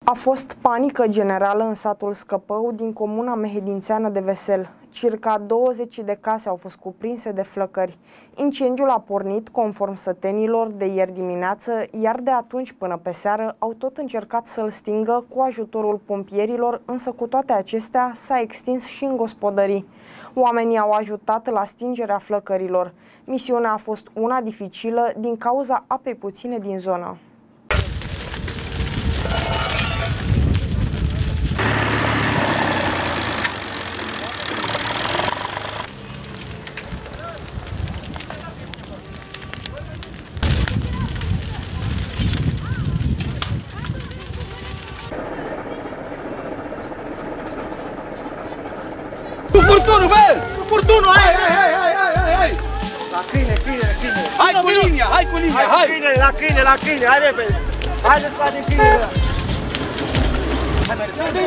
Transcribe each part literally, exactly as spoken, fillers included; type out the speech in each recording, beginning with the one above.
A fost panică generală în satul Scăpău din comuna mehedințeană de Vesel. Circa douăzeci de case au fost cuprinse de flăcări. Incendiul a pornit, conform sătenilor, de ieri dimineață, iar de atunci până pe seară au tot încercat să-l stingă cu ajutorul pompierilor, însă cu toate acestea s-a extins și în gospodării. Oamenii au ajutat la stingerea flăcărilor. Misiunea a fost una dificilă din cauza apei puține din zonă. Cu furtunul, bă! Cu furtunul, hai, hai, hai, hai, hai, hai, hai! La câine, câine, câine! Hai cu linia, hai cu linia, hai! La câine, la câine, la câine, hai repede! Hai să scoatem câinele ăla! Hai, mai repede!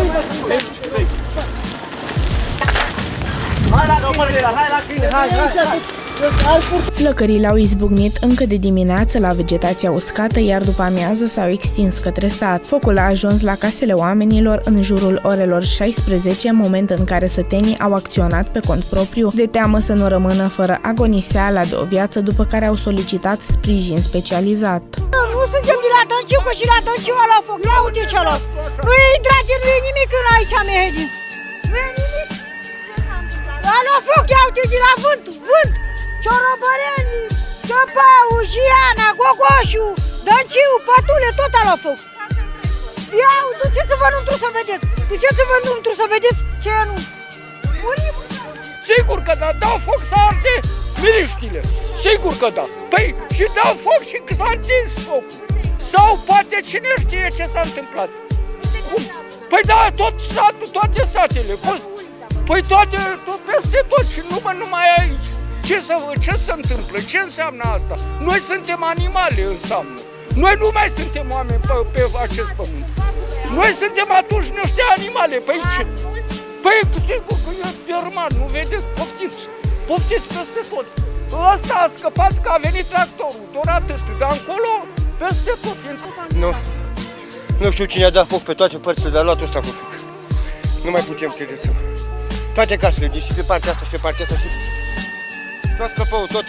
Hai la câine, hai la câine, hai, hai! Flăcările au izbucnit încă de dimineață la vegetația uscată, iar după amiază s-au extins către sat. Focul a ajuns la casele oamenilor în jurul orelor șaisprezece, moment în care sătenii au acționat pe cont propriu, de teamă să nu rămână fără agoniseala de o viață, după care au solicitat sprijin specializat. Nu suntem de la Dănciu, că și la Dănciu a luat foc, ia uite ce-a luat. Nu e intrat, nu e nimic în aici, Mehedin. Nu e nimic. A luat foc, ia uite de la vânt, vânt. Ciorobărenii, Căpău, Jiana, Gogoșu, Dănciu, Pătule, tot a luat foc. Ia, duceți-vă înăuntru să vedeți, duceți-vă înăuntru să vedeți ce e nu. Sigur că da, dau foc să arde miriștile, sigur că da. Păi și dau foc și s-a întins focul. Sau poate cine știe ce s-a întâmplat. Cum? Păi da, tot satul, toate satele. Păi toate, tot peste tot și numai, numai aici. Ce, să, ce se întâmplă? Ce înseamnă asta? Noi suntem animale, înseamnă. Noi nu mai suntem oameni pe, pe acest pământ. Noi suntem atunci niște animale. Păi ce? Păi sigur că e derman, nu vedeți? Poftiți, poftiți peste tot. Ăsta a scăpat că a venit tractorul, doar atât. Dar încolo, peste tot. Nu, nu știu cine a dat foc pe toate părțile, dar a luat ăsta cu foc. Nu mai putem, credeți-mă. Toate casele, deci și pe partea asta și pe partea asta și... Tot Scăpăul, tot.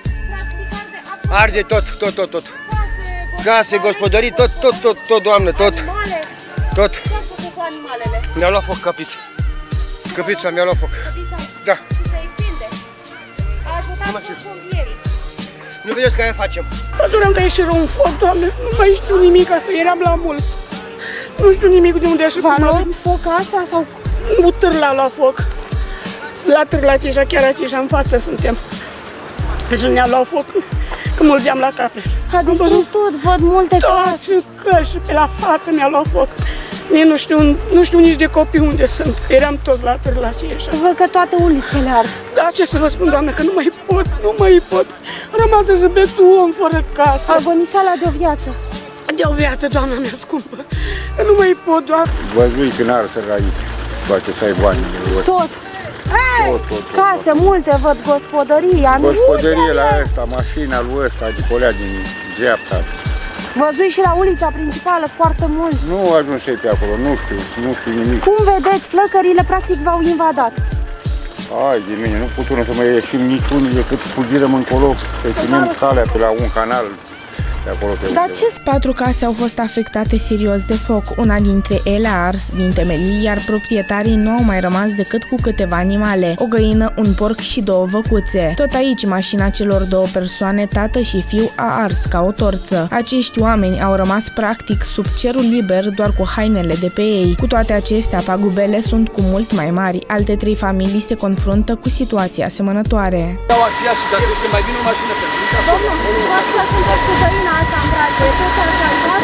Arde tot, tot, tot, tot. Case, gospodării, tot, tot, tot, tot, doamnă, tot. Tot. Ce ați făcut cu animalele? Mi-a luat foc căpița. Căpița mi-a luat foc. Căpița? Da. Și se extinde? A ajutat cu pompierii. Nu vedeți că aia facem? Mă duream că ieșiră un foc, Doamne, nu mai știu nimic, că eram la mulț. Nu știu nimic de unde așa. V-a luat foc asta sau? Nu, Târla la foc. La Târla aceștia, chiar aceștia în față suntem. Și ne-a luat foc, că mulgeam la capre. A distrus tot, văd multe case. Toți căși, pe la fată mi-a luat foc. Nici nu știu, nu știu nici de copii unde sunt. Eram toți la Târla aceștia. Văd că toate ulițele ard. Da, ce să vă spun, Doamne, că nu mai pot, nu mai pot. Rămas în răbetul om, fără casă. Agoniseala de o viață. De o viață, Doamna mea scumpă. Nu mai pot, Doamne. Văzui când ar să aici, poate să ai bani. Tot. Tot, tot, tot, case tot. multe, văd gospodăria. Gospodărie la ăsta, mașina lui ăsta, de colea din dreapta. Văzui și la ulița principală foarte mult. Nu ajunsei pe acolo, nu știu, nu știu nimic. Cum vedeți, flăcările practic v-au invadat. Ai de mine, nu putem să mai ieșim niciunul decât fugirăm încolo, să ținem calea pe la un canal. Acolo pe Dar ce... Patru case au fost afectate serios de foc, una dintre ele a ars din temelii, iar proprietarii nu au mai rămas decât cu câteva animale, o găină, un porc și două văcuțe. Tot aici, mașina celor două persoane, tată și fiu, a ars ca o torță. Acești oameni au rămas practic sub cerul liber, doar cu hainele de pe ei. Cu toate acestea, pagubele sunt cu mult mai mari. Alte trei familii se confruntă cu situații asemănătoare. Dau aceea și dacă se mai vine o mașină să vină. Domnul, văd că sunteți cu găina asta în brațe, toți ați salvat?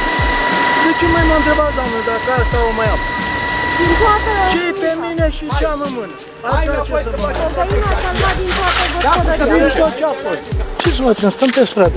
De ce mai m-a întrebat, doamnă, dacă asta o mai am? Din toată... Ce-i pe mine și ce am în mână? Asta ce să fac? O găină ați salvat din toată gospodăria. Din tot ce a fost. Ce să facem? Stăm pe stradă.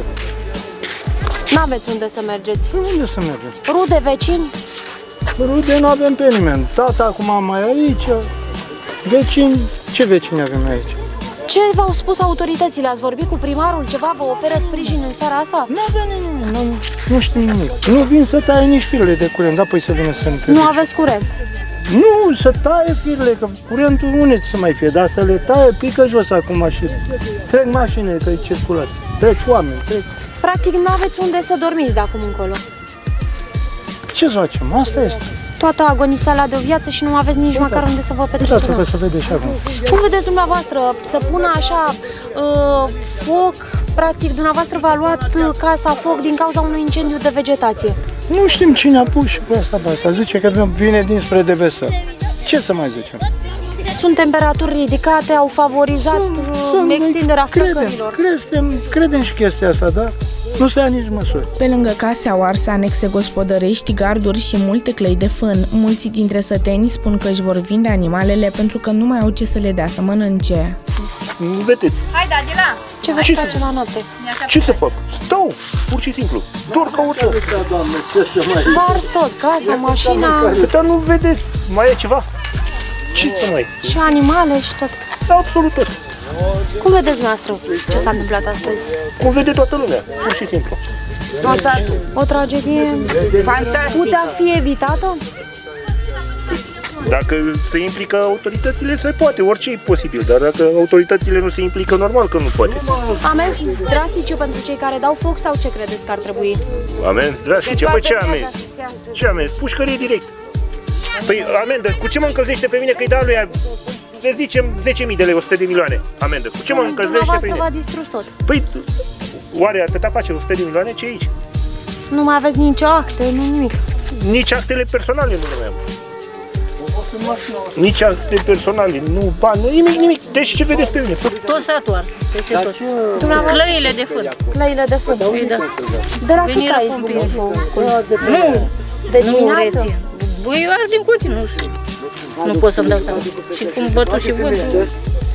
N-aveți unde să mergeți. Unde să mergem? Rude, vecini? Rude nu avem pe nimeni. Tata acum mai aici. Vecini, ce vecini avem aici? Ce v-au spus autoritățile? Ați vorbit cu primarul? Ceva vă oferă sprijin în seara asta? Nu avea nimic, nu, nu știu nimic. Nu vin să taie nici firele de curent, da, păi să vină să întrebe. Nu aveți curent? Nu, să taie firele, că curentul unde să mai fie, dar să le taie, pică jos acum mașini. Trec mașini, că-i circulați, trec oameni, trec... Practic nu aveți unde să dormiți de acum încolo. Ce să facem? Asta este. Toată agoniseala de o viață și nu aveți nici măcar unde să vă petreceți. Uitați că se vede și acum. Cum vedeți dumneavoastră să pună așa uh, foc, practic dumneavoastră v-a luat casa foc din cauza unui incendiu de vegetație? Nu știm cine a pus și pe asta, pe asta. Zice că vine dinspre Devesel. Ce să mai zicem? Sunt temperaturi ridicate, au favorizat sunt, uh, sunt, extinderea flăcărilor. Credem, credem și chestia asta, da? Nu se ia nici măsuri. Pe lângă case au ars anexe gospodărești, garduri și multe clăi de fân. Mulți dintre săteni spun că își vor vinde animalele pentru că nu mai au ce să le dea să mănânce. Nu vedeți? Hai, Dadila! Ce veți ce face la noapte? Ce să fac? Stau, pur și simplu. Dor ca orice. V-a ars tot, casa, mașina... Câta nu vedeți? Mai e ceva? Ce să mai? Și animale și tot. Absolut tot. Cum vedeți dumneavoastră ce s-a întâmplat astăzi? Cum vede toată lumea, pur și simplu. O tragedie fantastică. Putea fi evitată? Dacă se implică autoritățile, se poate, orice e posibil, dar dacă autoritățile nu se implică, normal că nu poate. Amenzi drastice pentru cei care dau foc sau ce credeți că ar trebui? Amenzi drastice? Păi ce amenzi? Ce amenzi? Pușcărie direct. Păi amendă, cu ce mă încălzește pe mine că-i dau lui, să zicem, zece mii de lei, o sută de milioane amendă. Cu ce mă încălzește pe mine? v-a distrus tot. Păi, oare atâta face o sută de milioane? Ce aici? Nu mai aveți nicio acte, nu nimic. Nici actele personale nu mai am. Nici acte personale, nu bani, nimic, nimic. Deci ce vedeți pe mine? Tot satul ars, peste tot. Clăile de fân. Clăile de fân. Păi da. De la cât a izbucnit focul? Nu. De dimineață? Băi, eu ard din continuu, nu știu. Nu pot să-mi dau seama. Și cum bătu și vântul.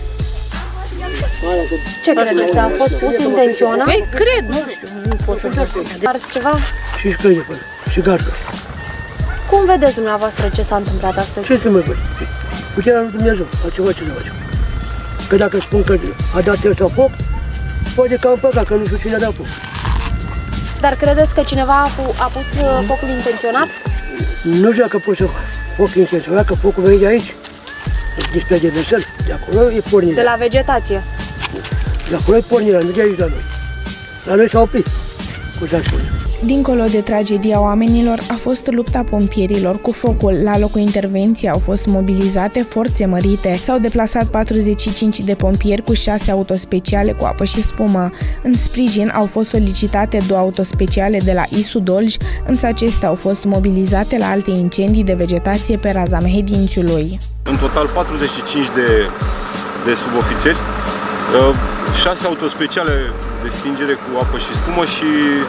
Ce credeți? A fost pus intenționat? Păi cred, nu știu, nu pot să-mi dau seama. Ars ceva? Și clăi de fân, și gardă. Cum vedeți dumneavoastră ce s-a întâmplat astăzi? Ce să mă văd? Puterea lui Dumnezeu, altceva ce să facem. Că dacă spun că a dat el sau foc, poate că am păcat, că nu știu cine a dat foc. Dar credeți că cineva a, a pus mm. focul intenționat? Nu știu dacă pot să foc intenționat, că focul vine de aici, despre Devesel, de acolo e pornirea. De la vegetație? De acolo e pornirea, nu de aici la noi. La noi s-a oprit, cum s-a spus. Dincolo de tragedia oamenilor a fost lupta pompierilor cu focul. La locul intervenției au fost mobilizate forțe mărite. S-au deplasat patruzeci și cinci de pompieri cu șase autospeciale cu apă și spumă. În sprijin au fost solicitate două autospeciale de la I S U Dolj, însă acestea au fost mobilizate la alte incendii de vegetație pe raza Mehedințiului. În total patruzeci și cinci de, de subofițeri, șase autospeciale de stingere cu apă și spumă și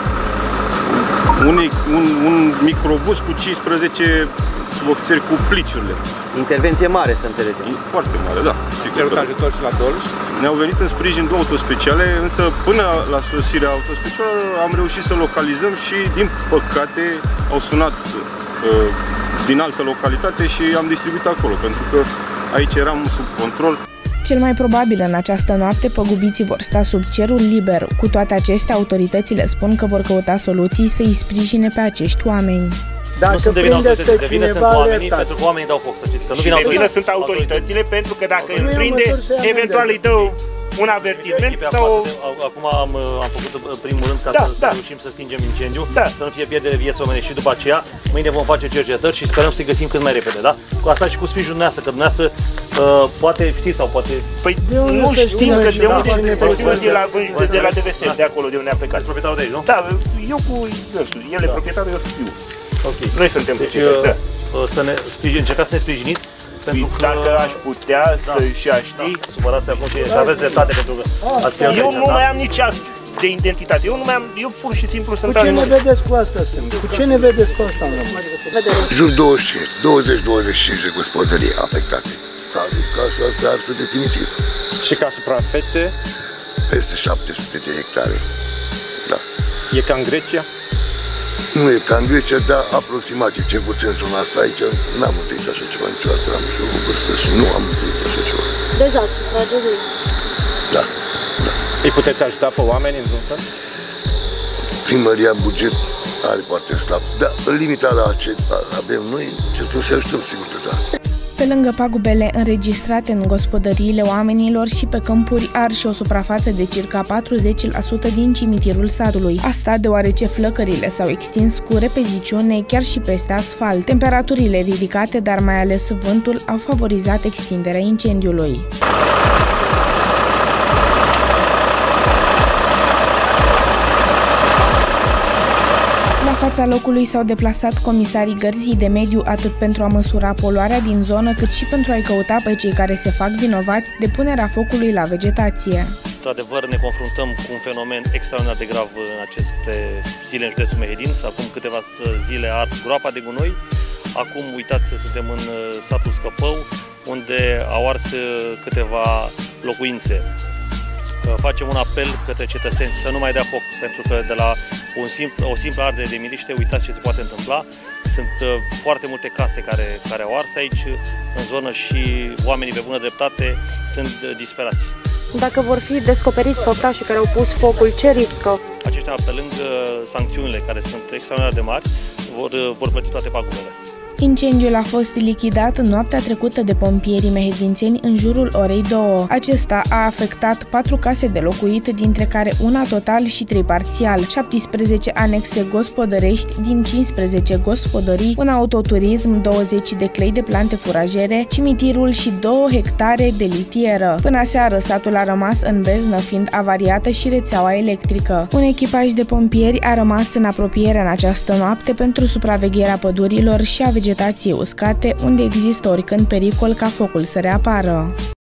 Un, un, un microbus cu cincisprezece subofițeri cu pliciurile. Intervenție mare, să înțelegem. Foarte mare, da. Cerut ajutor și la Dolj? Ne-au venit în sprijin două autospeciale, însă până la sosirea autospecială am reușit să localizăm și, din păcate, au sunat uh, din altă localitate și am distribuit acolo, pentru că aici eram sub control. Cel mai probabil în această noapte păgubiții vor sta sub cerul liber. Cu toate acestea, autoritățile spun că vor căuta soluții să îi sprijine pe acești oameni. Dacă nu sunt de vină autoritățile, de vină sunt oamenii, pentru că oamenii dau foc, să știți. Că nu și de vină sunt autoritățile, pentru că dacă îl prinde, eventual îi dă un avertisment sau... Acum am, am făcut primul rând ca da, să, da. să reușim să stingem incendiu, da. să nu fie pierdere vieți omenești și după aceea, mâine vom face cercetări și sperăm să-i găsim cât mai repede, da? Cu asta și cu sprijinul dumneavoastră, că dumneavoastră uh, poate știți sau poate... Păi nu știm că de unde e de la de la Devesel, de acolo de unde a plecat. Ești proprietarul de aici, nu? Da, eu cu dânsul, el e proprietarul, eu știu. Ok. Noi suntem deci, da. să ne sprijin, încercați să ne sprijiniți. Pentru că, dacă aș putea da, să-și aștii... Da, supărați acum și da, aveți dreptate pentru că ați pierdut. Eu nu da? mai am nici act de identitate, eu nu mai am, eu pur și simplu sunt... Cu ce ne vedeți cu asta, sunt? Cu ce ne vedeți cu asta, jur douăzeci douăzeci și cinci de gospodării afectate. Dar casa asta arsă definitiv. Și ca suprafețe? Peste șapte sute de hectare. Da. E ca în Grecia? Nu e ca în Grecia, dar aproximativ, ce puțin sună asta aici, n-am întâlnit așa ceva niciodată, am și o vârstă și nu am întâlnit așa ceva. Dezastru, tragedie. Îi puteți ajuta pe oameni în vreun fel? Primăria, buget are foarte slab, dar în limita la ce avem noi, încercăm să ajutăm, sigur că da. Pe lângă pagubele înregistrate în gospodăriile oamenilor și pe câmpuri, ar și o suprafață de circa patruzeci la sută din cimitirul satului. Asta deoarece flăcările s-au extins cu repeziciune chiar și peste asfalt. Temperaturile ridicate, dar mai ales vântul, au favorizat extinderea incendiului. La fața locului s-au deplasat comisarii Gărzii de Mediu atât pentru a măsura poluarea din zonă, cât și pentru a-i căuta pe cei care se fac vinovați de punerea focului la vegetație. Într-adevăr, ne confruntăm cu un fenomen extraordinar de grav în aceste zile în județul Mehedin. Acum câteva zile a ars groapa de gunoi. Acum, uitați, suntem în satul Scăpău, unde au ars câteva locuințe. Facem un apel către cetățeni să nu mai dea foc, pentru că de la un simpl, o simplă ardere de miriște, uitați ce se poate întâmpla. Sunt uh, foarte multe case care, care au ars aici în zonă și oamenii pe bună dreptate sunt uh, disperați. Dacă vor fi descoperiți făptașii care au pus focul, ce riscă? Aceștia, pe lângă sancțiunile care sunt extraordinar de mari, vor, uh, vor plăti toate pagubele. Incendiul a fost lichidat în noaptea trecută de pompierii mehedințeni în jurul orei două. Acesta a afectat patru case de locuit, dintre care una total și trei parțial, șaptesprezece anexe gospodărești din cincisprezece gospodării, un autoturism, douăzeci de clăi de plante furajere, cimitirul și două hectare de litieră. Până aseară, satul a rămas în beznă, fiind avariată și rețeaua electrică. Un echipaj de pompieri a rămas în apropiere în această noapte pentru supravegherea pădurilor și a vegetației uscate, unde există oricând pericol ca focul să reapară.